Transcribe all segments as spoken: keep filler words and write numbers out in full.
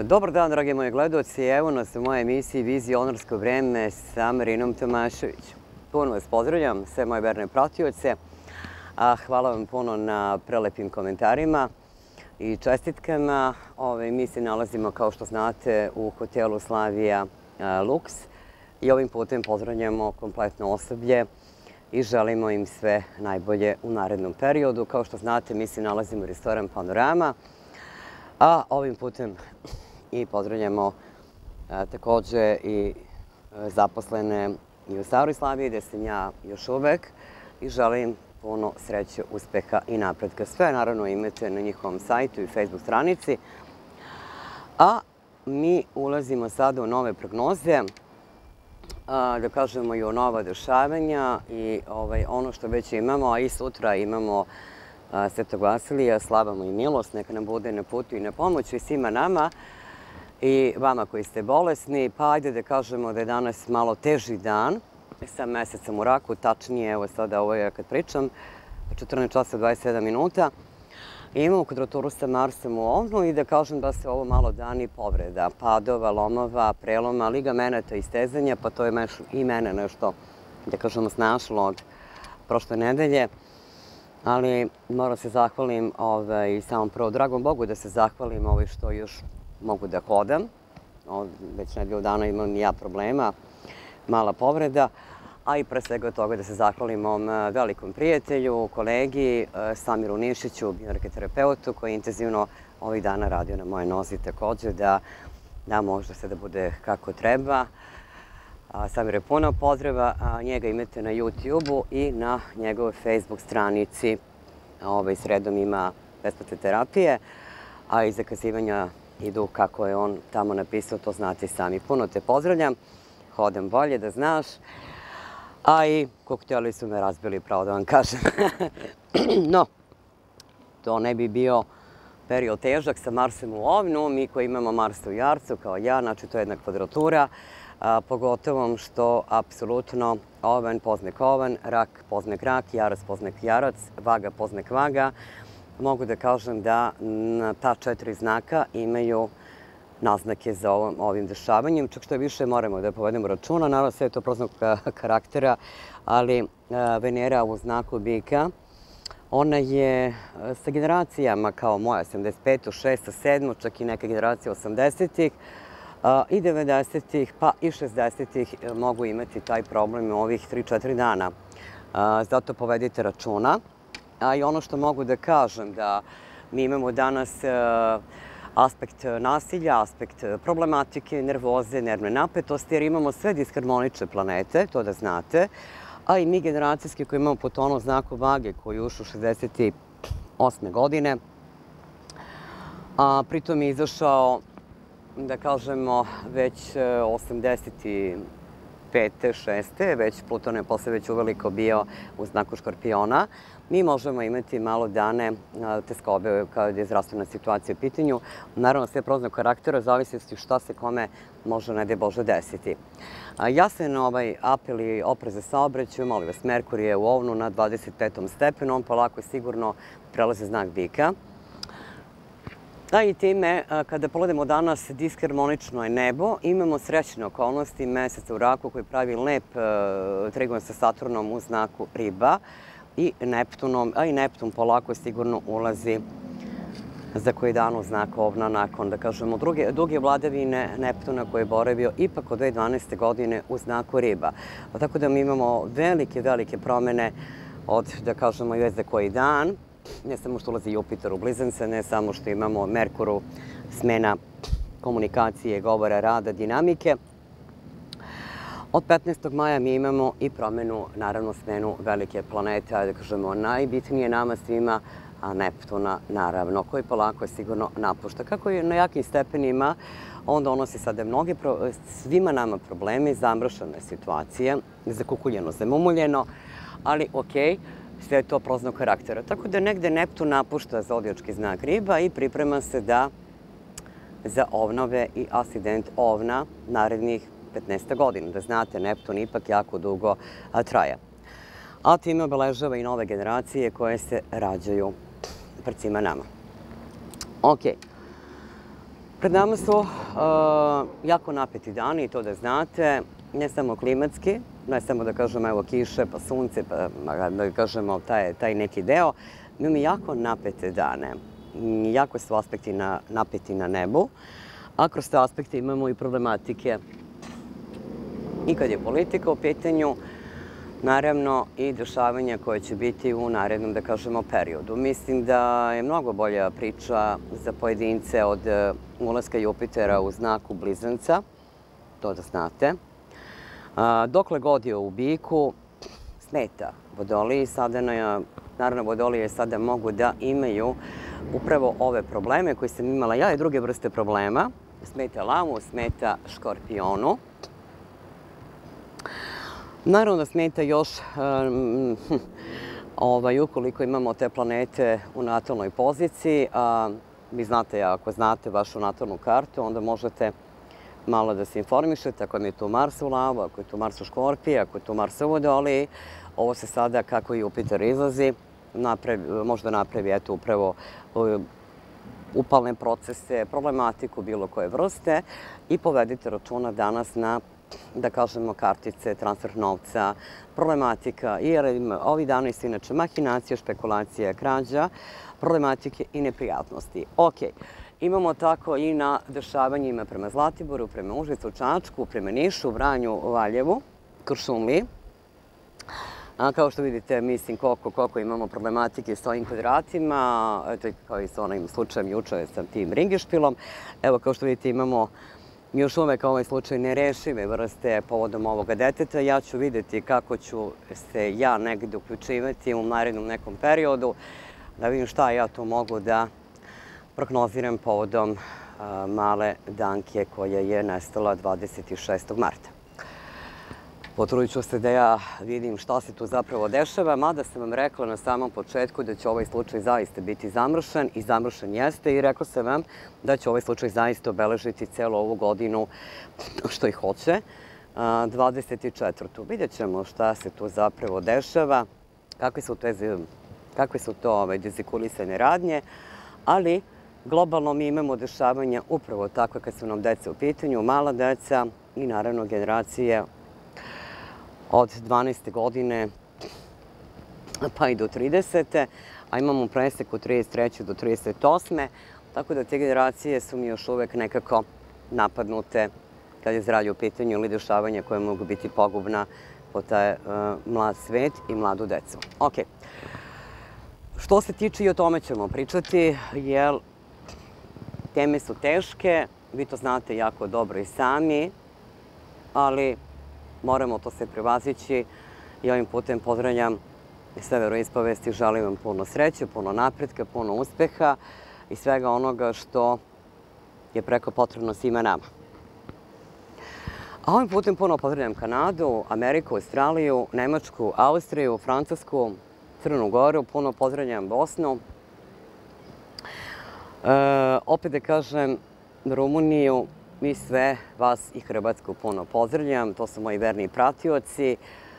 Dobar dan, dragi moji gledaoci. Evo nas u mojoj emisiji Vizionersko vreme sa Marinom Tomašević. Puno vas pozdravljam, sve moje verne pratioce. Hvala vam puno na prelepim komentarima i čestitkama. Mi se nalazimo, kao što znate, u hotelu Slavija Luks i ovim putem pozdravljamo kompletno osoblje i želimo im sve najbolje u narednom periodu. Kao što znate, mi se nalazimo u restoran Panorama, a ovim putem i pozdravljamo takođe i zaposlene i u Staroj Slaviji, gde sam ja još uvek, i želim puno sreće, uspeha i napretka. Sve naravno imate na njihovom sajtu i Facebook stranici. A mi ulazimo sada u nove prognoze, da kažemo i o nova dešavanja i ono što već imamo, a i sutra imamo Svetog Vasilija, slava mu i milost, neka nam bude na putu i na pomoću i svima nama i vama koji ste bolesni. Pa ajde da kažemo da je danas malo teži dan sa mesecom u raku, tačnije, evo sada ovo je kad pričam, četrnaest časova dvadeset sedam minuta. Imamo kvadraturu sa Marsom u ovnu i da kažem da se ovo malo dani povreda, padova, lomova, preloma, ligamenata i stezanja, pa to je i mene nešto, da kažemo, snašlo od prošle nedelje. Ali moram se zahvalim samom prvo dragom Bogu da se zahvalim što još mogu da hodam. Već nedelju dana imam i ja problema, mala povreda. A i pre svega toga da se zahvalim mom velikom prijatelju, kolegi Samiru Nišiću, bioenergoterapeutu, koji je intenzivno ovih dana radio na moje nozi takođe, da može sve da bude kako treba. Samir je puno pozdrava, njega imate na YouTube-u i na njegovoj Facebook stranici. Sredom ima besplatne terapije, a i zakazivanja idu kako je on tamo napisao, to znate sami. Puno te pozdravljam, hodam bolje da znaš, a i kokteli su me razbili, pravo da vam kažem. No, to ne bi bio period težak sa Marsom u ovnu, mi koji imamo Marsa u Jarcu, kao ja, znači to je jedna kvadratura, pogotovo što apsolutno oven poznak oven, rak poznak rak, jarac poznak jarac, vaga poznak vaga. Mogu da kažem da ta četiri znaka imaju naznake za ovim dešavanjem, čak što je više moramo da povedemo računa. Naravno, sve je to proznak karaktera, ali Venera u znaku bika, ona je sa generacijama kao moja, sedamdeset petu, šestu, sedmu, čak i neke generacije osamdesetih, i devedesetih, pa i šezdesetih mogu imati taj problem u ovih tri četiri dana. Zato povedite računa. A i ono što mogu da kažem, da mi imamo danas aspekt nasilja, aspekt problematike, nervoze, nervne napetosti, jer imamo sve disharmonične planete, to da znate, a i mi generacijski koji imamo Pluton znaku vage, koji ušao šezdeset osme godine, a pritom je izašao, da kažemo, već osamdeset pete, šeste već Pluton je posle već uveliko bio u znaku Škorpiona. Mi možemo imati malo dane teskobe kada je zdravstvena situacija u pitanju. Naravno, sve proznak karaktera, zavisnosti šta se kome može, ne daj Bože, desiti. Jasan ovaj apel i oprez za saobraćaj, molim vas, Merkur je u ovnu na dvadeset petom stepenu, on polako sigurno prelazi znak bika. Da, i time, kada pogledamo danas disharmonično je nebo, imamo srećne okolnosti meseca u raku koji pravi lep trigon sa Saturnom u znaku riba i Neptunom, a i Neptun polako sigurno ulazi za koji dan u znak ovna nakon, da kažemo, duge vladavine Neptuna koji je boravio ipak od dve hiljade dvanaeste godine u znaku riba. Tako da mi imamo velike, velike promene od, da kažemo, već za koji dan. Ne samo što ulazi Jupiter u blizance, ne samo što imamo Merkuru, smena komunikacije, govora, rada, dinamike. Od petnaestog maja mi imamo i promenu, naravno, smenu velike planete, da kažemo, najbitnije nama svima, a Neptuna, naravno, koji polako sigurno napušta. Kako je na jakim stepenima, on donosi sada mnoge, svima nama probleme, zamršene situacije, zakukuljeno, zamumuljeno, ali okej, sve je to proznak karaktera. Tako da negde Neptun napušta zodijački znak riba i priprema se da za ovnove i asident ovna narednih petnaest godina. Da znate, Neptun ipak jako dugo traje. A time obeležava i nove generacije koje se rađaju pred svima nama. Ok. Pred nama su uh, jako napeti dani, to da znate, ne samo klimatski, ne samo da kažemo evo kiše, pa sunce, pa da kažemo taj, taj neki deo. Imamo jako napete dane. Jako su aspekti na, napeti na nebu, a kroz te aspekte imamo i problematike. I kad je politika u pitanju, naravno i dešavanja koje će biti u narednom, da kažemo, periodu. Mislim da je mnogo bolja priča za pojedince od ulaska Jupitera u znaku Blizanca, to da znate. Dokle god je u biku, smeta Vodoliji. Sada, naravno, Vodolije sada mogu da imaju upravo ove probleme koje sam imala ja i druge vrste problema. Smeta Lavu, smeta Škorpionu. Naravno da smeta još, um, ovaj, ukoliko imamo te planete u natalnoj poziciji, a vi znate, ako znate vašu natalnu kartu, onda možete malo da se informišete, ako je tu Mars u Lavu, ako je tu Mars u Škorpiji, ako je tu Mars u Vodoliji. Ovo se sada, kako Jupiter izlazi, napravi, možda napravi eto upravo upalne procese, problematiku bilo koje vrste i povedite računa danas na, da kažemo, kartice, transfer novca, problematika, jer ovi dani su inače mahinacije, špekulacije, krađa, problematike i neprijatnosti. Ok, imamo tako i na dešavanjima prema Zlatiboru, prema Užicu, Čačku, prema Nišu, Vranju, Valjevu, Kuršumliji. A kao što vidite, mislim koliko, koliko imamo problematike s ovim kvadratima, eto kao i s onim slučajem juče sa tim ringišpilom. Evo, kao što vidite, imamo još uvek ovaj slučaj nerešive vrste povodom ovoga deteta. Ja ću vidjeti kako ću se ja negdje uključivati u narednom nekom periodu, da vidim šta ja tu mogu da prognoziram povodom male Danke koja je nestala dvadeset šestog marta. Potrudit ću se da ja vidim šta se tu zapravo dešava, mada sam vam rekla na samom početku da će ovaj slučaj zaista biti zamršen i zamršen jeste i rekla sam vam da će ovaj slučaj zaista obeležiti celu ovu godinu što i hoće, dvadeset četvrtu. Vidjet ćemo šta se tu zapravo dešava, kakve su, te, kakve su to ove, dezikulisane radnje, ali globalno mi imamo dešavanja upravo tako kad su nam deca u pitanju, mala deca i naravno generacije od dvanaeste godine pa i do tridesete, a imamo presek od trideset treće do trideset osme, tako da te generacije su mi još uvek nekako napadnute kad je zdravlje u pitanju ili dešavanja koje mogu biti pogubna po taj uh, mlad svet i mladu decu. Ok. Što se tiče, i o tome ćemo pričati, jer teme su teške, vi to znate jako dobro i sami, ali moramo to sve prevazići i ovim putem pozdravljam sve veroispovesti, želim vam puno sreće, puno napretka, puno uspeha i svega onoga što je preko potrebno svima nama. A ovim putem puno pozdravljam Kanadu, Ameriku, Australiju, Nemačku, Austriju, Francusku, Crnu Goru, puno pozdravljam Bosnu. E, opet da kažem, Rumuniju, mi sve vas i Hrvatsku puno pozdravljam, to su moji verni pratioci.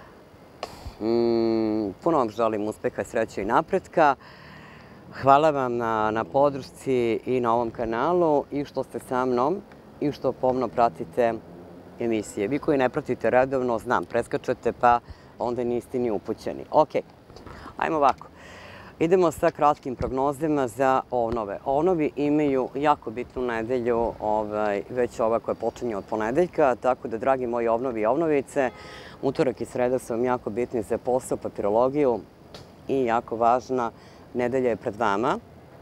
Mm, puno vam želim uspeha, sreće i napretka. Hvala vam na, na podršci i na ovom kanalu i što ste sa mnom i što pomno pratite emisije. Vi koji ne pratite redovno, znam, preskačete pa onda niste ni upućeni. Ok, ajmo ovako. Idemo sa kratkim prognozima za ovnove. Ovnovi imaju jako bitnu nedelju, ovaj, već ova koja počinje od ponedeljka, tako da, dragi moji ovnovi i ovnovice, utorak i sreda su vam jako bitni za posao, papirologiju i jako važna nedelja je pred vama.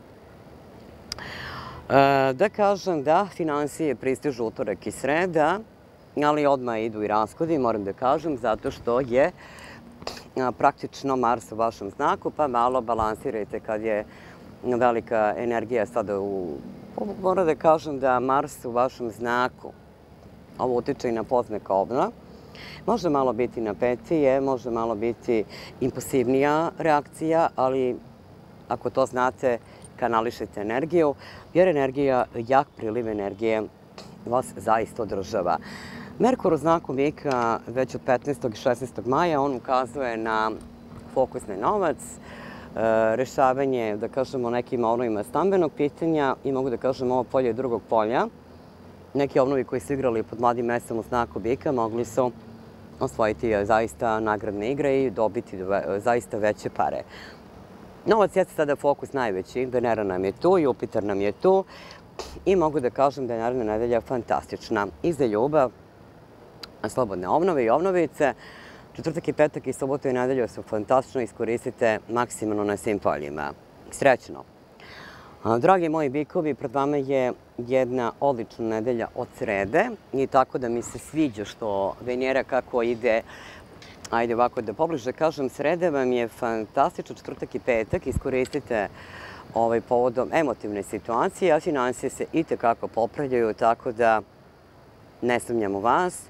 E, da kažem da finansije pristižu utorak i sreda, ali odmah idu i rashodi, moram da kažem, zato što je praktično Mars u vašem znaku, pa malo balansirajte kad je velika energija sada u... Moram da kažem da Mars u vašem znaku, ovo utiče i na poznak Ovna, može malo biti napetije, može malo biti impulsivnija reakcija, ali ako to znate, kanališite energiju, jer energija, jak priliv energije vas zaista održava. Merkur u znaku Bika već od petnaestog i šesnaestog maja, on ukazuje na fokusni novac, rešavanje, da kažemo, nekim obnovima stambenog pitanja i mogu da kažem ovo polje drugog polja. Neki obnovi koji su igrali pod mladim mestom u znaku bika mogli su osvojiti zaista nagradne igre i dobiti zaista veće pare. Novac jeste sada fokus najveći, Venera nam je tu, Jupiter nam je tu i mogu da kažem da je naredna nedelja fantastična. I za ljubav, slobodne obnove i obnovice, četvrtak i petak i subota i nedelja su fantastično, iskoristite maksimalno na svim poljima. Srećno! Dragi moji bikovi, pred vama je jedna odlična nedelja od srede i tako da mi se sviđa što Venera kako ide, ajde ovako da pobliže kažem, srede vam je fantastično, četvrtak i petak, iskoristite ovaj povodom emotivne situacije, a finansije se i tekako popravljaju, tako da ne sumnjam u vas.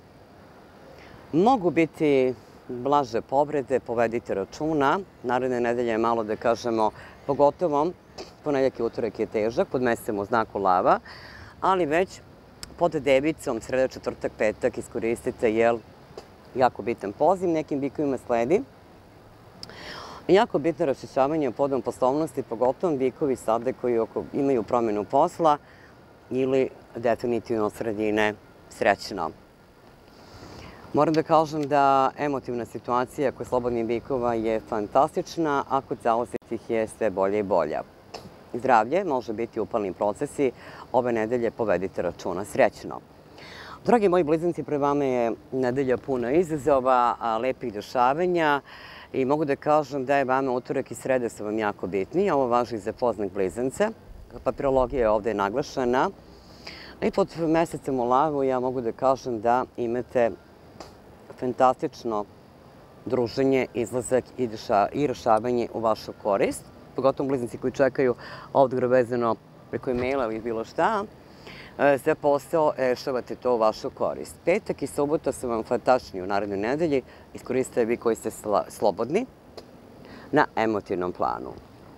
Mogu biti blaže povrede, povedite računa. Naredne nedelje je malo da kažemo, pogotovo ponedjeljak i utorak je težak, pod mesecem u znaku lava, ali već pod devicom, sreda, četvrtak, petak iskoristite, jer jako bitan poziv nekim bikovima sledi. Jako bitno raščišćavanje podom poslovnosti, pogotovo bikovi sada koji imaju promjenu posla ili definitivno sredine. Srećno! Moram da kažem da emotivna situacija kod slobodnih bikova je fantastična, a kod zauzetih je sve bolje i bolja. Zdravlje može biti upalni procesi, ove nedelje povedite računa. Srećno! Dragi moji blizanci, pred vama je nedelja puna izazova, lepih dešavanja i mogu da kažem da je vama utorak i sreda su vam jako bitni. Ovo važi za poznak blizance. Papirologija je ovde naglašena. I pod mesecem u lavu ja mogu da kažem da imate fantastično druženje, izlazak i rešavanje u vašu korist. Pogotovo blizanci koji čekaju odgovor vezano preko e-maila ili bilo šta. Za posao rešavate to u vašu korist. Petak i subota su vam fantastični u narednoj nedelji. Iskoristite vi koji ste slobodni na emotivnom planu.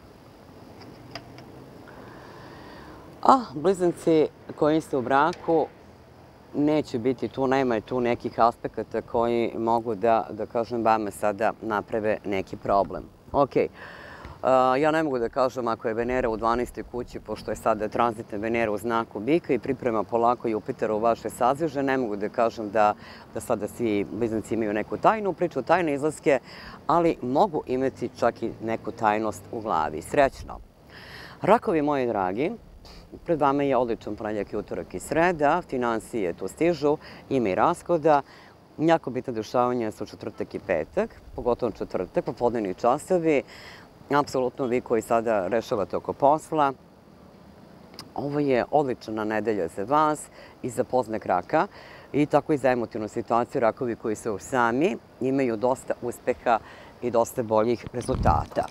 A blizanci koji ste u braku neće biti tu, nema tu nekih aspekata koji mogu da, da kažem, vama sada naprave neki problem. Ok, ja ne mogu da kažem ako je Venera u dvanaestoj kući, pošto je sada tranzitna Venera u znaku bika i priprema polako Jupitera u vaše sazveže, ne mogu da kažem da, da sada svi blizanci imaju neku tajnu priču, tajne izlaske, ali mogu imati čak i neku tajnost u glavi. Srećno! Rakovi moji dragi, pred vama je odličan ponedjeljak i utorak i sreda, finansije tu stižu, ima i raskoda. Jako bitna dešavanja su četvrtak i petak, pogotovo četvrtak, popodnevni časovi. Apsolutno vi koji sada rešavate oko posla. Ovo je odlična nedelja za vas i za poznak raka i tako i za emotivnu situaciju. Rakovi koji su sami imaju dosta uspeha i dosta boljih rezultata.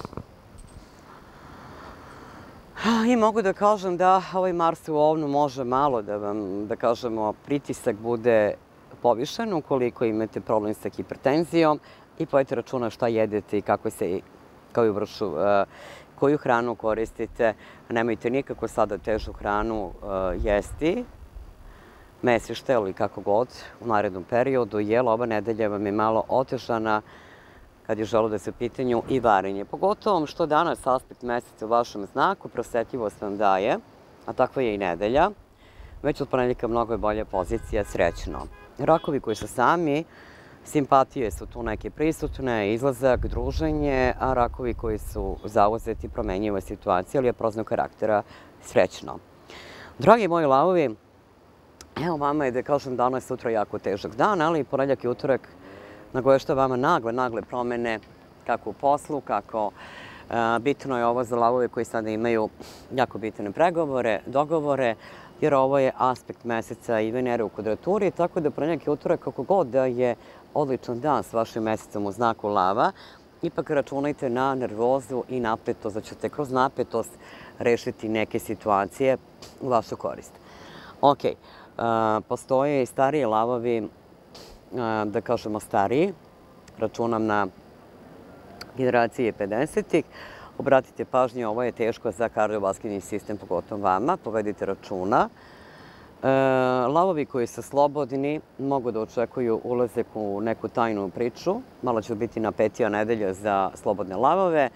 I mogu da kažem da ovaj Mars u ovnu može malo da vam, da kažemo, pritisak bude povišen ukoliko imate problem sa hipertenzijom i povedite računa šta jedete i kako se, kao i vršu, koju hranu koristite. Nemojte nikako sada težu hranu jesti, mesište ili kako god u narednom periodu, jer ova nedelja vam je malo otežana kad je želo da se u pitanju i varenje. Pogotovo što danas aspekt meseca u vašem znaku, prosvetljivost vam daje, a takva je i nedelja. Već od ponedjeljka mnogo je bolja pozicija, srećno. Rakovi koji su sami, simpatije su tu neke prisutne, izlazak, druženje, a rakovi koji su zauzeti, promenjiva situacija, ali je proznog karaktera, srećno. Dragi moji lavovi, evo vama je da kažem danas sutra jako težak dan, ali ponedjeljak i utorak nagoveštava vama nagle, nagle promene kako u poslu, kako bitno je ovo za lavove koji sada imaju jako bitne pregovore, dogovore, jer ovo je aspekt meseca i Venere u kvadraturi, tako da ponedjeljak i utorak, kako god da je odličan dan s vašim mesecom u znaku lava, ipak računajte na nervozu i napetost, da ćete kroz napetost rešiti neke situacije u vašu korist. Ok, postoje i stariji lavovi, da kažemo stariji, računam na generacije pedesetih. Obratite pažnju, ovo je teško za kardiovaskularni sistem, pogotovo vama, povedite računa. Lavovi koji su slobodni mogu da očekuju ulazak u neku tajnu priču. Malo će biti napetija nedelja za slobodne lavove.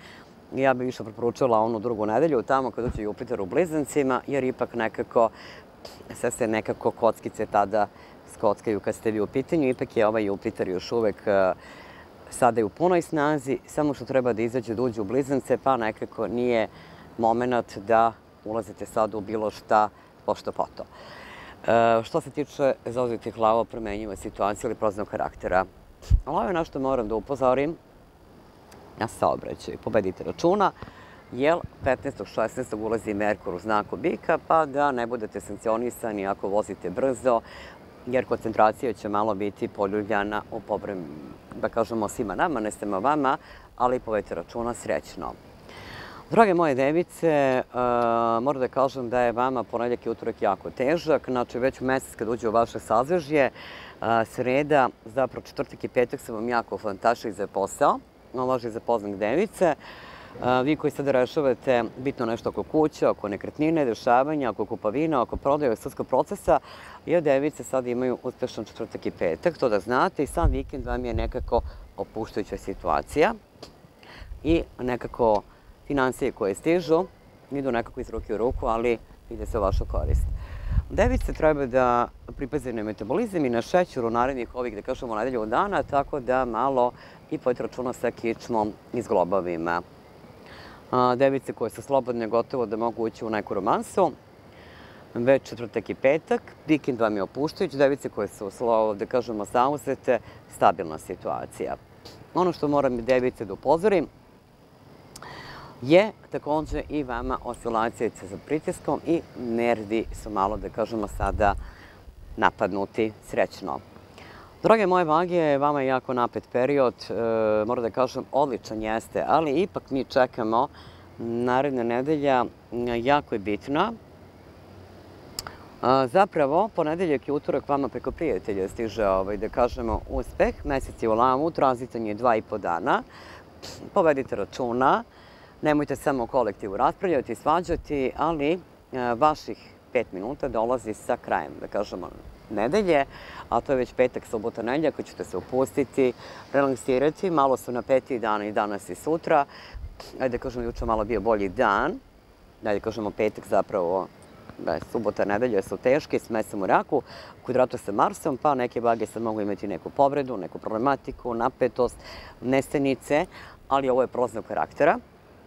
ja bih više preporučila onu drugu nedelju, tamo kad uđe Jupiter u Blizancima, jer ipak nekako, sve se nekako kockice tada skockaju kad ste vi u pitanju, ipak je ovaj Jupiter još uvek sada je u punoj snazi, samo što treba da izađe da uđe u Blizance, pa nekako nije moment da ulazite sad u bilo šta pošto poto. Što se tiče zauzetih lava, promenjiva situacija ili proznog karaktera. Ovo je na što moram da upozorim na saobraćaj. Povedite računa, jer petnaestog šesnaestog ulazi Merkur u znaku bika, pa da ne budete sankcionisani ako vozite brzo, jer koncentracija će malo biti poljuljana u pobrem, da kažemo svima nama, ne samo vama, ali povedite računa srećno. Drage moje device, moram da kažem da je vama ponedeljak i utorak jako težak, znači već mesec kad uđe u vaše sazvežje, sreda, zapravo četvrtak i petak su vam jako fantastični za posao, ovo važi za poznak device. Vi koji sada rešavate bitno nešto oko kuće, oko nekretnine, dešavanja, oko kupovina, oko prodaje sudskog procesa, jer device sad imaju uspešan četvrtak i petak, to da znate, i sam vikend vam je nekako opuštajuća situacija i nekako financije koje stižu idu nekako iz ruke u ruku, ali ide se u vašu korist. Device treba da pripaze na metabolizam i na šećer u narednih ovih, da kažemo, nedelju dana, tako da malo i povedite računa sa kičmom i zglobovima. Device koje su slobodne gotovo da mogu ući u neku romansu, već četvrtak i petak, vikend vam je opuštajući, device koje su, da kažemo, zauzete, stabilna situacija. Ono što moram device da upozorim je takođe i vama oscilacija sa pritiskom i nervi su malo, da kažemo, sada napadnuti srećno. Drage moje vage, vama je jako napet period, moram da kažem, odličan jeste, ali ipak mi čekamo naredna nedelja, jako je bitna. Zapravo, ponedeljak i utorak vama preko prijatelja stiže, da kažemo, uspeh, mesec je u lavu, tranzitan je dva i po dana, povedite računa, nemojte samo o kolektivu raspravljati i svađati, ali vaših pet minuta dolazi sa krajem, da kažemo, nedelje, a to je već petak, subota, nedelja, koji ćete se upustiti, relaksirati, malo su napetiji dana i danas i sutra. Ajde da kažemo, juče malo bio bolji dan, ajde da kažemo, petak zapravo, subota, nedelja su teške, s mesecom u raku, kvadrata sa Marsom, pa neke vage sad mogu imati neku povredu, neku problematiku, napetost, nestanice, ali ovo je proznog karaktera.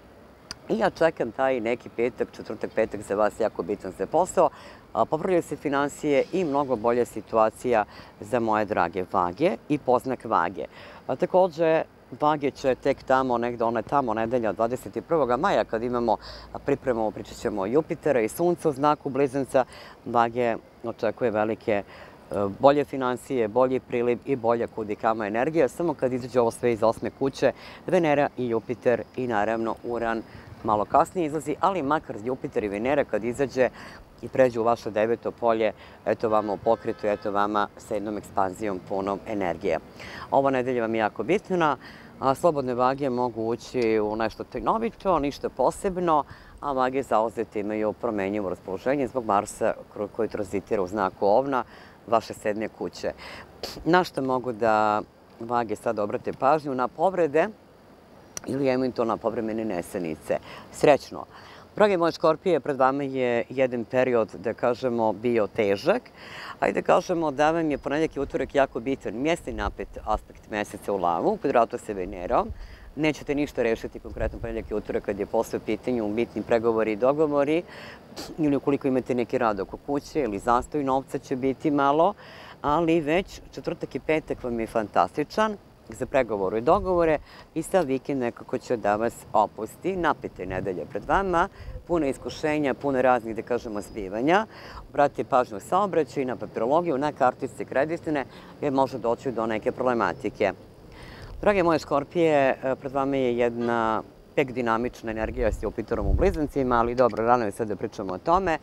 I ja čekam taj neki petak, četvrtak, petak za vas jako bitan za posao. Popravljaju se financije i mnogo bolja situacija za moje drage vage i poznak vage. Takođe, vage će tek tamo, negde ona tamo nedelja dvadeset prvog maja kad imamo pripremu, pričat ćemo o Jupitera i Sunca u znaku Blizanca, vage očekuje velike bolje financije, bolji priliv i bolja kudikama energija, samo kad izađe ovo sve iz osme kuće, Venera i Jupiter i naravno Uran malo kasnije izlazi, ali makar Jupiter i Venera kad izađe i pređe u vaše deveto polje, eto vama u pokretu, eto vama sa jednom ekspanzijom punom energije. Ova nedelja vam je jako bitna, a slobodne vage mogu ući u nešto tajnovito, ništa posebno, a vage zauzete imaju promenjivo raspoloženje zbog Marsa koji tranzitira u znaku Ovna, vaše sedme kuće. Na što mogu da vage sad obrate pažnju? Na povrede ili eventualno povremene nesanice. Srećno! Drage moje Škorpije, pred vama je jedan period, da kažemo, bio težak, a i da kažemo da vam je ponedeljak i utorak jako bitan mjesni napet aspekt meseca u lavu, u kvadratu sa Venerom. Nećete ništa rešiti konkretno ponedeljak i utorak kad je posle u pitanju bitni pregovori i dogovori, ili ukoliko imate neki rad oko kuće ili zastoj novca će biti malo, ali već četvrtak i petak vam je fantastičan za pregovore i dogovore i sad vikend nekako će da vas opusti. Napete nedelje pred vama, puno iskušenja, puno raznih, da kažemo, zbivanja. Obratite pažnju saobraćaju, na papirologiju, na kartice kreditne, jer može doći do neke problematike. Drage moje Škorpije, pred vama je jedna pek dinamična energija s Jupiterom u Blizancima, ali dobro, rano je sad da pričamo o tome.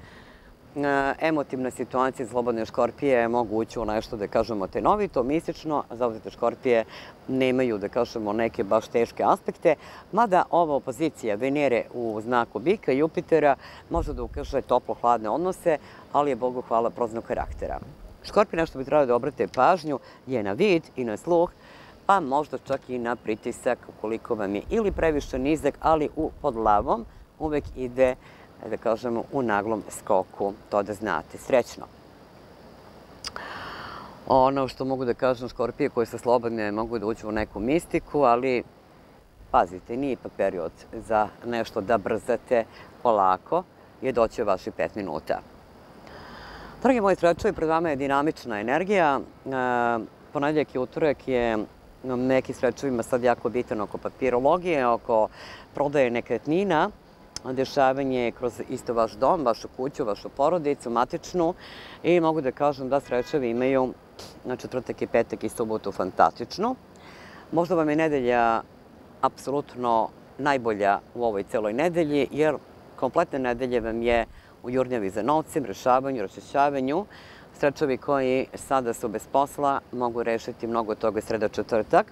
Emotivna situacija slobodne Škorpije mogu ući u nešto, da kažemo, tajnovito, mistično, a zauzete Škorpije nemaju, da kažemo, neke baš teške aspekte, mada ova opozicija Venere u znaku Bika i Jupitera može da ukaže toplo-hladne odnose, ali je, Bogu hvala, proznog karaktera. Škorpije, nešto bi trebalo da obrate pažnju, je na vid i na sluh, pa možda čak i na pritisak ukoliko vam je ili previše nizak, ali u, pod lavom uvek ide, da kažemo, u naglom skoku, to da znate. Srećno! Ono što mogu da kažem, škorpije koje su slobodne mogu da uđu u neku mistiku, ali pazite, nije ipak period za nešto da brzate polako, je doći u vaših pet minuta. Dragi moji srećovi, pred vama je dinamična energija. Ponedjeljak i utorak je nekim srećovima sad jako bitan oko papirologije, oko prodaje nekretnina, dešavanje kroz isto vaš dom, vašu kuću, vašu porodicu, matičnu, i mogu da kažem da srećovi imaju na četvrtak i petak i subotu fantastičnu. Možda vam je nedelja apsolutno najbolja u ovoj celoj nedelji, jer kompletne nedelje vam je u jurnjavi za novcem, rešavanju, raščišćavanju. Srećovi koji sada su bez posla mogu rešiti mnogo toga sreda četvrtak.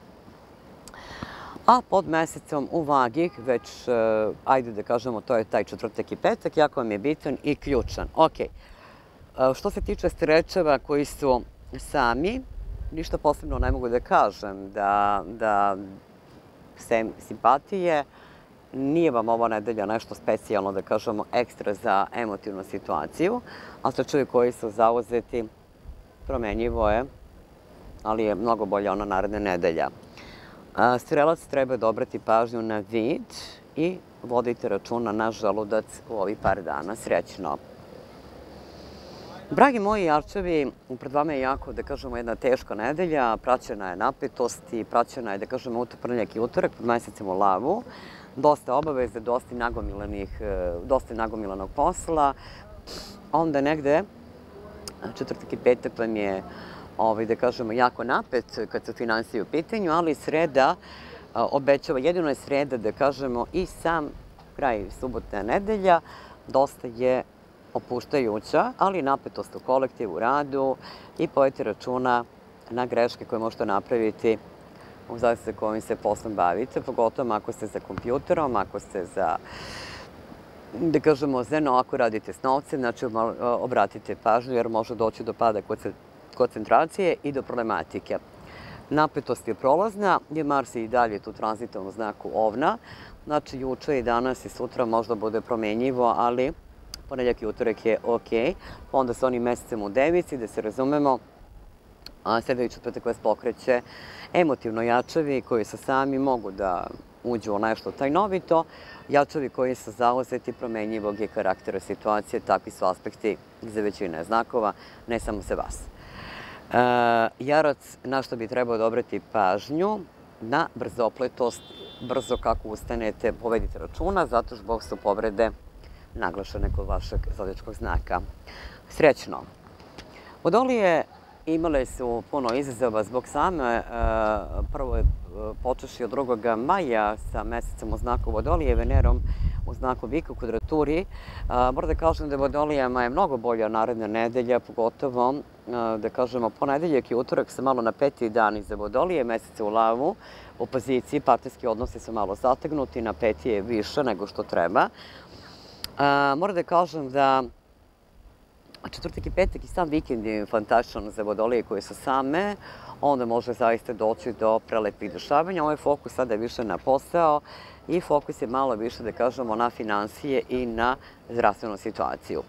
A pod mesecom u Vagi, već, ajde da kažemo, to je taj četvrtak i petak, jako vam je bitan i ključan. Ok, što se tiče strečeva koji su sami, ništa posebno ne mogu da kažem, da, da sem simpatije, nije vam ova nedelja nešto specijalno, da kažemo, ekstra za emotivnu situaciju, a strečevi koji su zauzeti, promenjivo je, ali je mnogo bolja ona naredna nedelja. Strelac treba da obrati pažnju na vid i vodite računa na želudac u ovih par dana. Srećno! Dragi moji jarčevi, pred vama je jako, da kažemo, jedna teška nedelja, praćena je napetosti, praćena je, da kažemo, ponedjeljak i utorak, pod mesecem u lavu, dosta obaveze, dosta nagomilanih, dosta nagomilanog posla, onda negde, četvrtak i petak vam je, ovaj, da kažemo, jako napet kad su finansije u pitanju, ali sreda obećava, jedino je sreda, da kažemo, i sam kraj subotne nedelja, dosta je opuštajuća, ali napetost u kolektivu, u radu, i povejte računa na greške koje možete napraviti u zavisnosti kojim se poslom bavite, pogotovo ako ste za kompjuterom, ako ste za, da kažemo, zeno, ako radite s novcem, znači obratite pažnju jer može doći do pada koncentracije i do problematike. Napetost je prolazna, jer Mars je i dalje tu tranzitom u znaku Ovna, znači juče i danas i sutra možda bude promenjivo, ali ponedjeljak i utorak je ok, onda sa onim mesecem u devici, da se razumemo, sljedeći četvrtak vas pokreće emotivno jačevi koji su sami, mogu da uđu u nešto tajnovito, jačevi koji su zauzeti promenjivog je karaktera situacije, takvi su aspekti za većine znakova, ne samo za vas. Jarac, na što bi trebao da obrati pažnju, na brzopletost, brzo kako ustanete, povedite računa, zato što su povrede naglašene kod vašeg zodiačkog znaka. Srećno! Vodolije imale su puno izazova zbog same, prvo je počeši od drugog maja sa mesecom u znaku Vodolije, Venerom u znaku Bika u kvadraturi. Moram da kažem da Vodolijama je mnogo bolja naredna nedelja, pogotovo, da kažemo, ponedeljak i utorak su malo napeti dani za Vodolije, mesece u lavu, u poziciji, partijski odnosi su malo zategnuti, napeti je više nego što treba. Moram da kažem da četvrtak i petak i sam vikend je fantastičan za Vodolije koje su same, onda može zaista doći do prelepih dešavanja. Ovaj fokus sada je više na posao i fokus je malo više, da kažemo, na finansije i na zdravstvenu situaciju.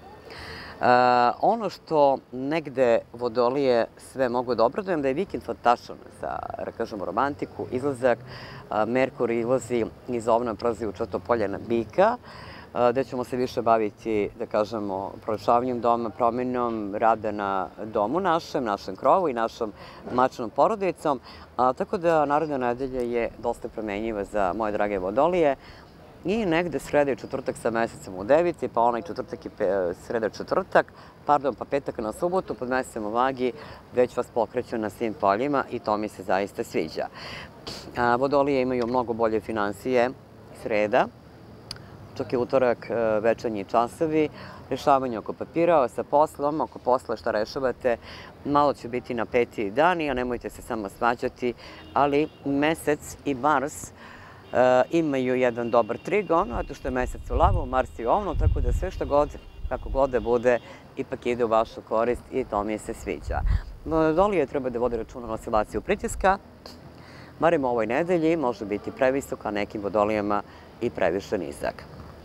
Ono što negde Vodolije sve mogu da obradujem, da je vikend fantastičan za, da kažemo, romantiku, izlazak. Merkur izlazi iz Ovna, prelazi u Črtopolje na Bika, gde ćemo se više baviti, da kažemo, prolećavanjem doma, promjenom rada na domu našem, našem krovu i našom mačnom porodicom. Tako da naredna nedelja je dosta promenjiva za moje drage Vodolije. I negde sreda i četvrtak sa mesecem u devici, pa onaj četvrtak i sreda četvrtak, pardon, pa petak na subotu pod mesecem u Vagi, već vas pokreću na svim poljima i to mi se zaista sviđa. Vodolije imaju mnogo bolje finansije sreda, čak i utorak, večernji časovi, rešavanje oko papira, sa poslom, oko posla šta rešavate, malo će biti na peti dani, a nemojte se samo svađati, ali mesec i Mars imaju jedan dobar trigon, zato što je mesec u lavu, Mars i Ovnu, tako da sve što god, kako god da bude, ipak ide u vašu korist i to mi se sviđa. Vodolije treba da vode računa na oscilaciju pritiska barem u ovoj nedelji, može biti previsok, a nekim vodolijama i previše nizak.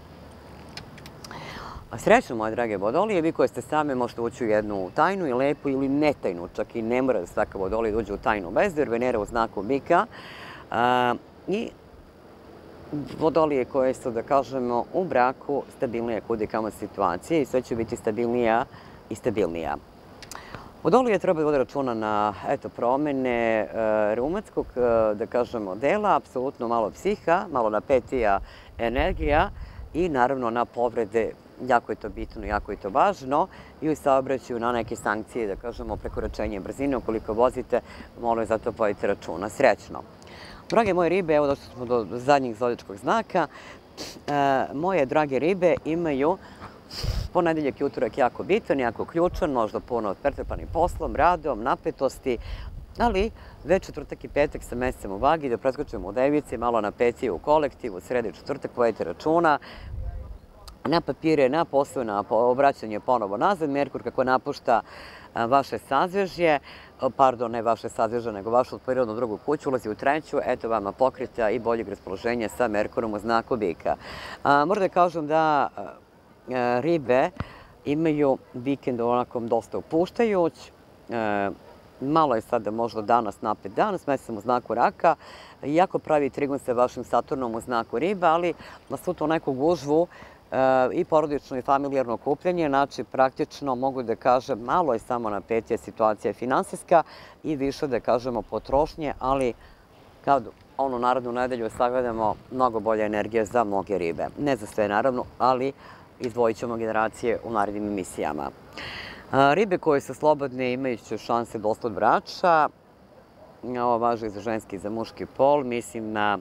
Srećno, moje drage vodolije, vi koje ste same možete ući u jednu tajnu i lepu ili netajnu, čak i ne mora da svaka vodolija uđe u tajnu vezu, jer Venera u znaku bika i vodolije koje su, da kažemo, u braku stabilnije kudikamo situacije i sve će biti stabilnija i stabilnija. Vodolije treba da vode računa na promene reumatskog, da kažemo, dela, apsolutno malo psiha, malo napetija energija i naravno na povrede. Jako je to bitno, jako je to važno i u saobraćaju na neke sankcije, da kažemo, prekoračenje brzine. Ukoliko vozite, molim zato povedite računa. Srećno. Drage moje ribe, evo došli smo do zadnjeg zodičkog znaka. Moje drage ribe imaju ponedeljak i utorak jako bitan, jako ključan, možda puno pretrpanim poslom, radom, napetosti, ali već četvrtak i petak sa mesecem u vagi, da preskočimo u devici, malo napetije u kolektivu, sredi četvrtak, povedite računa na papire, na posao, na obraćanje ponovo nazad. Merkur kako napušta vaše sazvežje, pardon, ne vaše sazvežje, nego vašu prirodnu drugu kuću, ulazi u treću, eto vama pokrita i boljeg raspoloženja sa Merkurom u znaku bika. Moram da kažem da ribe imaju vikend onako dosta opuštajuć, malo je sada možda danas napet dan, s mesecem u znaku raka, jako pravi trigon sa vašim Saturnom u znaku riba, ali na svu to neku gužvu i porodično i familijarno okupljanje, znači praktično mogu da kažem malo je samo napetija situacija finansijska i više da kažemo potrošnje, ali kad onu narodnu nedelju sagledamo mnogo bolja energija za mnoge ribe. Ne za sve naravno, ali izdvojit ćemo generacije u narednim emisijama. Ribe koje su slobodne imajući šanse dosta od brača, ovo važi i za ženski i za muški pol, mislim na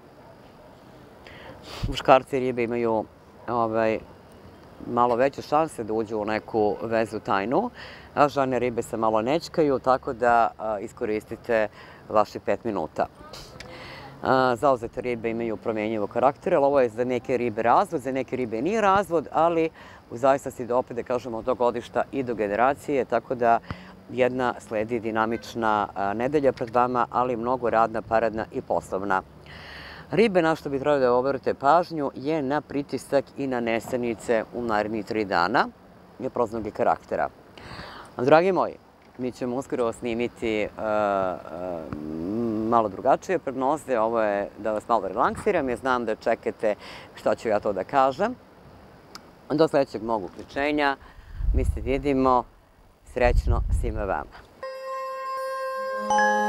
muškarci ribe imaju malo veće šanse da uđu u neku vezu tajnu, a žene ribe se malo nečkaju, tako da iskoristite vaši pet minuta. Zauzete ribe imaju promenjivo karaktera, ali ovo je za neke ribe razvod, za neke ribe nije razvod, ali u zavisnosti da opet, da kažemo, do godišta i do generacije, tako da jedna sledi dinamična nedelja pred vama, ali mnogo radna, paradna i poslovna. Ribe, na što bi trebali da obrate pažnju, je na pritisak i na nesanice u narednih tri dana i proznog karaktera. Dragi moji, mi ćemo uskoro snimiti malo drugačije prognoze. Ovo je da vas malo relaksiram, jer znam da čekate šta ću ja to da kažem. Do sledećeg mog uključenja. Mi se vidimo. Srećno svima vama.